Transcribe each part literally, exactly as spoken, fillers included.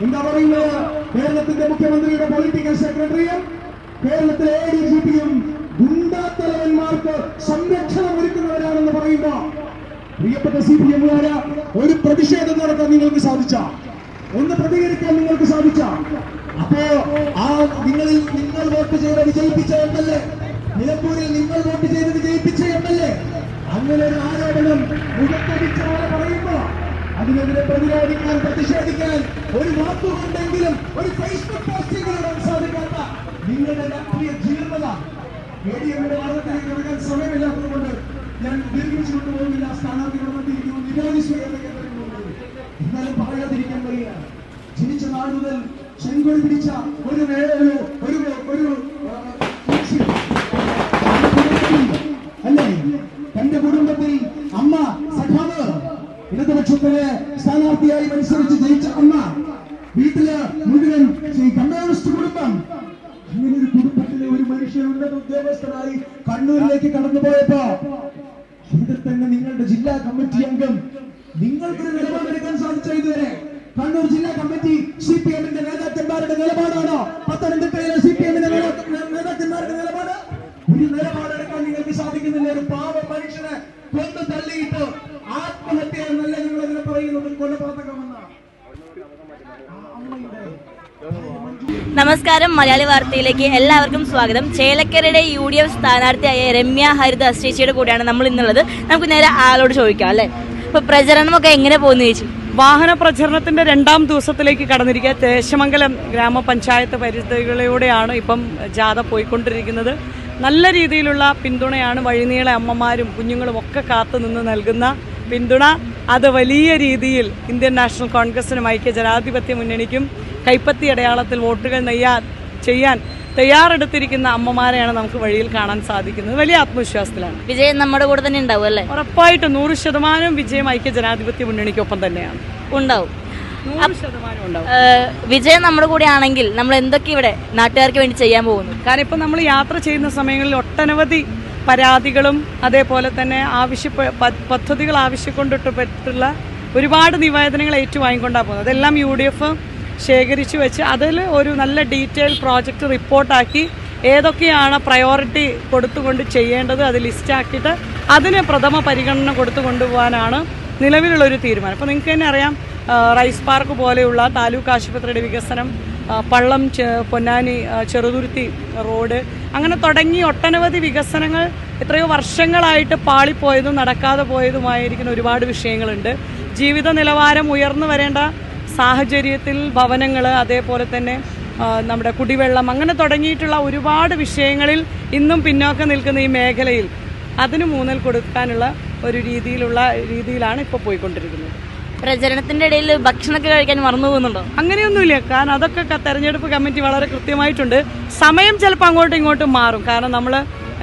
എന്താ പറയുന്നത്? കേരളത്തിന്റെ മുഖ്യമന്ത്രിയുടെ പൊളിറ്റിക്കൽ സെക്രട്ടറിയും കേരളത്തിലെ എ ഡി ജി പിയും ഗുണ്ടാത്തലവന്മാർക്ക് സംരക്ഷണം ഒരുക്കുന്നവരാണെന്ന് പറയുമ്പോ പ്രിയപ്പെട്ട സി പി എമ്മുകാര് ഒരു പ്രതിഷേധം നടത്താൻ നിങ്ങൾക്ക് സാധിച്ച, ഒന്ന് പ്രതികരിക്കാൻ നിങ്ങൾക്ക് സാധിച്ച, അപ്പോ ആ നിങ്ങളിൽ നിങ്ങൾ വോട്ട് ചെയ്ത് വിജയിപ്പിച്ച എം എൽ എ, നിലമ്പൂരിൽ നിങ്ങൾ വോട്ട് ചെയ്ത് വിജയിപ്പിച്ച എം എൽ എ അങ്ങനെ ഒരു ആരോപണം മുഖത്തടിച്ച പോലെ പറയുമ്പോ അതിനെതിരെ പ്രതിരോധിക്കാൻ, പ്രതിഷേധിക്കാൻ ഒരു വാക്കുകൊണ്ടെങ്കിലും ഒരു ഫേസ്ബുക്ക് പോസ്റ്റിംഗിലൂടെ സാധിക്കാത്ത നിങ്ങളുടെ രാഷ്ട്രീയ ജീർണത എ ഡി എമ്മിന്റെ വാദത്തിലേക്ക് ഇറങ്ങാൻ സമയമില്ലാത്തതുകൊണ്ട് ഞാൻ ദീർഘിച്ചു കൊണ്ടുപോകില്ല. സ്ഥാനാർത്ഥികൾ വന്നിരിക്കുന്നു, നിരവധി സ്വീകരണ കേന്ദ്രങ്ങളുണ്ട്. എന്നാലും പറയാതിരിക്കാൻ വയ്യ. ജനിച്ച നാൾ മുതൽ ചെങ്കൊടി പിടിച്ച ഒരു ഒരു ഒരു അല്ലേ തന്റെ കുടുംബത്തിൽ അമ്മ സഖാവ് ഇടതുപക്ഷത്തിലെ സ്ഥാനാർത്ഥിയായി മത്സരിച്ച് ജയിച്ച അമ്മ, വീട്ടില് മുഴുവൻ കമ്മ്യൂണിസ്റ്റ് കുടുംബം, അങ്ങനെ ഒരു കുടുംബത്തിലെ ഒരു മനുഷ്യൻ ഉന്നത ഉദ്യോഗസ്ഥനായി കണ്ണൂരിലേക്ക് കടന്നുപോയപ്പോ ഇവിടെ തന്നെ നിങ്ങളുടെ ജില്ലാ കമ്മിറ്റി അംഗം നിങ്ങൾക്കൊരു നിലപാടെടുക്കാൻ സാധിച്ചോ? ഇതുവരെ കണ്ണൂർ ജില്ലാ കമ്മിറ്റി സി പി എമ്മിന്റെ നേതാക്കന്മാരുടെ നിലപാടാണോ? പത്തനംതിട്ടയിലെ സി പി എമ്മിന്റെ നേതാക്കന്മാരുടെ നിലപാട്? ഒരു നിലപാടെടുക്കാൻ നിങ്ങൾക്ക് സാധിക്കുന്നില്ല. ഒരു പാവ മനുഷ്യനെ കൊന്നു തള്ളിയിട്ട് ആത്മഹത്യ എന്നല്ല ഞങ്ങൾ അതിനെ പറയുന്നത്, കൊലപാതകമെന്ന. നമസ്കാരം, മലയാളി വാർത്തയിലേക്ക് എല്ലാവർക്കും സ്വാഗതം. ചേലക്കരയുടെ യു ഡി എഫ് സ്ഥാനാർത്ഥിയായ രമ്യ ഹരിദാസ് ചേച്ചിയുടെ കൂടെയാണ് നമ്മൾ ഇന്നുള്ളത്. നമുക്ക് നേരെ ആളോട് ചോദിക്കാം അല്ലെ, ഇപ്പൊ പ്രചരണമൊക്കെ എങ്ങനെ പോകുന്നു ചേച്ചി? വാഹന പ്രചരണത്തിന്റെ രണ്ടാം ദിവസത്തിലേക്ക് കടന്നിരിക്കുക. ദേശമംഗലം ഗ്രാമപഞ്ചായത്ത് പരിധികളിലൂടെയാണ് ഇപ്പം ജാഥ പോയിക്കൊണ്ടിരിക്കുന്നത്. നല്ല രീതിയിലുള്ള പിന്തുണയാണ് വഴിനീളെ അമ്മമാരും കുഞ്ഞുങ്ങളും ഒക്കെ കാത്തു നിന്ന് നൽകുന്ന പിന്തുണ. അത് വലിയ രീതിയിൽ ഇന്ത്യൻ നാഷണൽ കോൺഗ്രസിനും ഐക്യ ജനാധിപത്യ മുന്നണിക്കും കൈപ്പത്തി അടയാളത്തിൽ വോട്ടുകൾ നെയ്യാ ചെയ്യാൻ തയ്യാറെടുത്തിരിക്കുന്ന അമ്മമാരെയാണ് നമുക്ക് വഴിയിൽ കാണാൻ സാധിക്കുന്നത്. വലിയ ആത്മവിശ്വാസത്തിലാണ്. വിജയം നമ്മുടെ കൂടെ തന്നെ ഉണ്ടാവും അല്ലേ? ഉറപ്പായിട്ടും നൂറ് ശതമാനം വിജയം ഐക്യ ജനാധിപത്യ മുന്നണിക്കൊപ്പം തന്നെയാണ് ഉണ്ടാവും. നൂറ് ശതമാനം ഉണ്ടാവും. വിജയം നമ്മുടെ കൂടെ ആണെങ്കിൽ നമ്മൾ എന്തൊക്കെ ഇവിടെ നാട്ടുകാർക്ക് വേണ്ടി ചെയ്യാൻ പോകുന്നു? കാരണം ഇപ്പം നമ്മൾ യാത്ര ചെയ്യുന്ന സമയങ്ങളിൽ ഒട്ടനവധി പരാതികളും അതേപോലെ തന്നെ ആവശ്യ പദ്ധതികൾ ആവശ്യക്കൊണ്ടിട്ടുള്ള ഒരുപാട് നിവേദനങ്ങൾ ഏറ്റുവാങ്ങിക്കൊണ്ടാണ് പോകുന്നത്. അതെല്ലാം യു ഡി എഫ് ശേഖരിച്ചു വെച്ച് അതിൽ ഒരു നല്ല ഡീറ്റെയിൽ പ്രോജക്റ്റ് റിപ്പോർട്ടാക്കി ഏതൊക്കെയാണ് പ്രയോറിറ്റി കൊടുത്തുകൊണ്ട് ചെയ്യേണ്ടത് അത് ലിസ്റ്റാക്കിയിട്ട് അതിന് പ്രഥമ പരിഗണന കൊടുത്തു കൊണ്ടുപോകാനാണ് നിലവിലുള്ളൊരു തീരുമാനം. അപ്പോൾ നിങ്ങൾക്ക് തന്നെ അറിയാം, റൈസ് പാർക്ക് പോലെയുള്ള താലൂക്ക് ആശുപത്രിയുടെ വികസനം, പള്ളം പൊന്നാനി ചെറുതുരുത്തി റോഡ്, അങ്ങനെ തുടങ്ങി ഒട്ടനവധി വികസനങ്ങൾ എത്രയോ വർഷങ്ങളായിട്ട് പാളിപ്പോയതും നടക്കാതെ പോയതുമായിരിക്കുന്ന ഒരുപാട് വിഷയങ്ങളുണ്ട്. ജീവിത നിലവാരം ഉയർന്നു വരേണ്ട സാഹചര്യത്തിൽ ഭവനങ്ങൾ, അതേപോലെ തന്നെ നമ്മുടെ കുടിവെള്ളം, അങ്ങനെ തുടങ്ങിയിട്ടുള്ള ഒരുപാട് വിഷയങ്ങളിൽ ഇന്നും പിന്നോക്കം നിൽക്കുന്ന ഈ മേഖലയിൽ അതിന് മൂന്നൽ കൊടുക്കാനുള്ള ഒരു രീതിയിലുള്ള രീതിയിലാണ് ഇപ്പോൾ പോയിക്കൊണ്ടിരിക്കുന്നത്. പ്രചരണത്തിന്റെ ഇടയിൽ ഭക്ഷണമൊക്കെ കഴിക്കാൻ മറന്നു പോകുന്നുണ്ടോ? അങ്ങനെയൊന്നുമില്ല. കാരണം അതൊക്കെ തെരഞ്ഞെടുപ്പ് കമ്മിറ്റി വളരെ കൃത്യമായിട്ടുണ്ട്. സമയം ചിലപ്പോൾ അങ്ങോട്ടും ഇങ്ങോട്ടും മാറും. കാരണം നമ്മൾ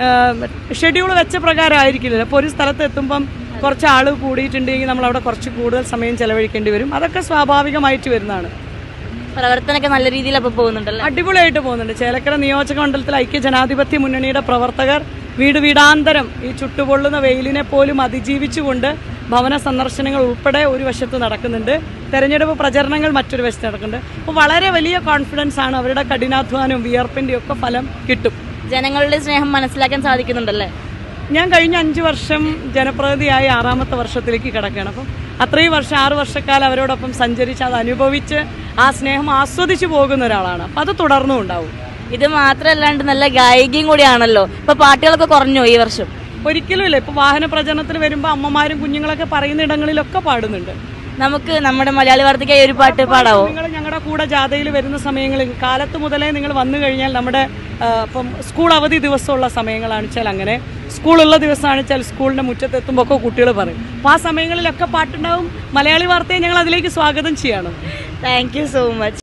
ഷെഡ്യൂൾ വെച്ച പ്രകാരം ആയിരിക്കില്ലല്ലോ. അപ്പോൾ ഒരു സ്ഥലത്ത് എത്തുമ്പം കുറച്ച് ആൾ കൂടിയിട്ടുണ്ടെങ്കിൽ നമ്മൾ അവിടെ കുറച്ച് കൂടുതൽ സമയം ചെലവഴിക്കേണ്ടി വരും. അതൊക്കെ സ്വാഭാവികമായിട്ട് വരുന്നതാണ്. പ്രവർത്തനമൊക്കെ നല്ല രീതിയിൽ അപ്പോൾ പോകുന്നുണ്ടല്ലോ? അടിപൊളിയായിട്ട് പോകുന്നുണ്ട്. ചേലക്കര നിയോജക മണ്ഡലത്തിൽ ഐക്യ ജനാധിപത്യ മുന്നണിയുടെ പ്രവർത്തകർ വീട് വീടാന്തരം ഈ ചുട്ടുപൊള്ളുന്ന വെയിലിനെ പോലും അതിജീവിച്ചുകൊണ്ട് ഭവന സന്ദർശനങ്ങൾ ഉൾപ്പെടെ ഒരു വശത്ത് നടക്കുന്നുണ്ട്. തെരഞ്ഞെടുപ്പ് പ്രചരണങ്ങൾ മറ്റൊരു വശത്ത് നടക്കുന്നുണ്ട്. അപ്പോൾ വളരെ വലിയ കോൺഫിഡൻസ് ആണ്. അവരുടെ കഠിനാധ്വാനവും വിയർപ്പിൻ്റെയും ഒക്കെ ഫലം കിട്ടും. ജനങ്ങളുടെ സ്നേഹം മനസ്സിലാക്കാൻ സാധിക്കുന്നുണ്ടല്ലേ? ഞാൻ കഴിഞ്ഞ അഞ്ച് വർഷം ജനപ്രതിനിധിയായി ആറാമത്തെ വർഷത്തിലേക്ക് കിടക്കുകയാണ്. അപ്പം അത്രയും വർഷം ആറ് വർഷക്കാലം അവരോടൊപ്പം സഞ്ചരിച്ച് അത് അനുഭവിച്ച് ആ സ്നേഹം ആസ്വദിച്ചു പോകുന്ന ഒരാളാണ്. അപ്പം അത് തുടർന്നും ഉണ്ടാവും. ഇത് മാത്രമല്ലാണ്ട് നല്ല ഗായികയും കൂടിയാണല്ലോ. ഇപ്പൊ പാട്ടുകളൊക്കെ കുറഞ്ഞോ ഈ വർഷം? ഒരിക്കലും ഇല്ല. ഇപ്പൊ വാഹന പ്രചരണത്തിന് വരുമ്പോൾ അമ്മമാരും കുഞ്ഞുങ്ങളൊക്കെ പറയുന്ന ഇടങ്ങളിലൊക്കെ പാടുന്നുണ്ട്. നമുക്ക് നമ്മുടെ മലയാളി വാർത്തയ്ക്കായി ഒരു പാട്ട് പാടാവോ? നിങ്ങൾ ഞങ്ങളുടെ കൂടെ ജാഥയിൽ വരുന്ന സമയങ്ങളിൽ കാലത്ത് മുതലേ നിങ്ങൾ വന്നു കഴിഞ്ഞാൽ നമ്മുടെ ഇപ്പം സ്കൂൾ അവധി ദിവസമുള്ള സമയങ്ങളാണ് വെച്ചാൽ അങ്ങനെ, സ്കൂളുള്ള ദിവസമാണ് വെച്ചാൽ സ്കൂളിന്റെ മുറ്റത്തെത്തുമ്പോൾ ഒക്കെ കുട്ടികൾ പറയും. അപ്പോൾ ആ സമയങ്ങളിലൊക്കെ പാട്ടുണ്ടാവും. മലയാളി വാർത്തയെ ഞങ്ങൾ അതിലേക്ക് സ്വാഗതം ചെയ്യണം. Thank you so much.